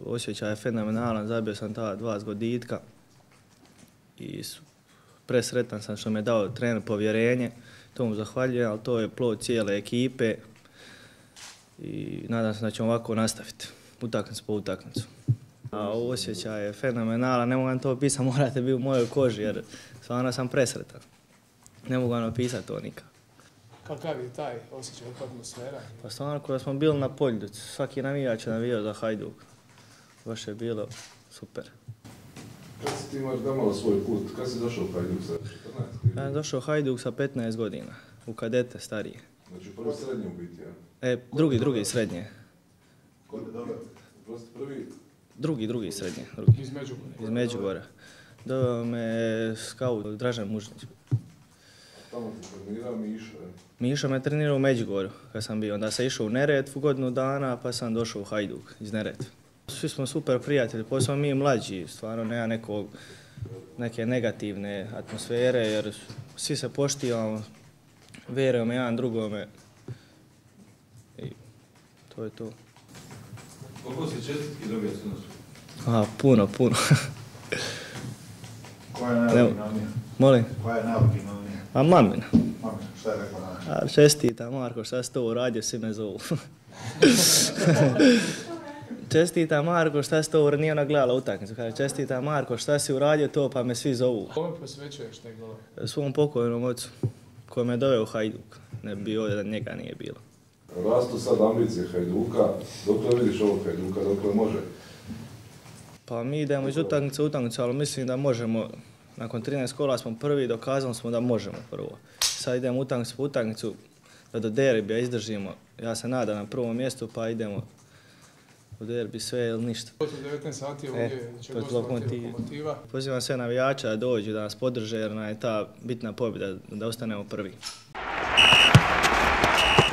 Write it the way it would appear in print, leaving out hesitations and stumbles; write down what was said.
osjećaj je fenomenalan, zabio sam ta 2 zgoditka i presretan sam što mi je dao trener povjerenje, to mu zahvaljujem, ali to je plod cijele ekipe i nadam se da ćemo ovako nastaviti, utakmicu po utakmicu. A osjećaj je fenomenalan, ne mogu vam to opisati, morate biti u mojoj koži jer stvarno sam presretan. Ne mogu vam opisati to nikad. Kakav je taj osjećaj, atmosfera? Pa stvarno kada smo bili na polju, svaki navijač je navijao za Hajduk. Baš je bilo super. Kad si ti imaš da malo svoj put, kad si došao u Hajduk sa 14? Ja sam došao u Hajduk sa 15 godina, u kadete starije. Znači prvi srednji u biti, ja? Drugi srednje. Prvi? Drugi srednje. Iz Međugorja? Iz Međugorja. Doveo me skaut Dražen Mužnić. Tamo ti trenirao Miša, je? Miša me trenirao u Međugorju kad sam bio. Onda sam išao u Neretvu godinu dana, pa sam došao u Hajduk iz Neretve. Svi smo super prijatelji, posebno mi mlađi, stvarno nema neke negativne atmosfere jer svi se poštivamo, vjerujemo jedan drugome i to je to. Koliko si čestitki dobio sinoć? Puno. Koja je najoriginalnija? Molim? Koja je najoriginalnija? Mamina. Mamina, šta je rekla najoriginalnija? Čestita Marko, šta si to uradio, svi me zovu. Čestita Marko, šta si to uradio, nije ona gledala utakmicu. Kaže, čestita Marko, šta si uradio to, pa me svi zovu. Kome posvećuješ te golove? Svom pokojnom ocu, koji me doveo u Hajduk. Ne bi ovdje da njega nije bilo. Rastu sad ambicije Hajduka, dokle vidiš ovog Hajduka, dokle može? Pa mi idemo iz utakmice u utakmicu, ali mislim da možemo. Nakon 13 kola smo prvi, dokazali smo da možemo prvo. Sad idemo utakmicu po utakmicu, da do derbija izdržimo. Ja se nadam na prvom mjestu, pa idemo u derbi sve ili ništa. To je 19 sati ovdje, će gostovati Lokomotiva. Pozivam sve navijača da dođu, da nas podrže jer nam je ta bitna pobjeda da ostanemo prvi.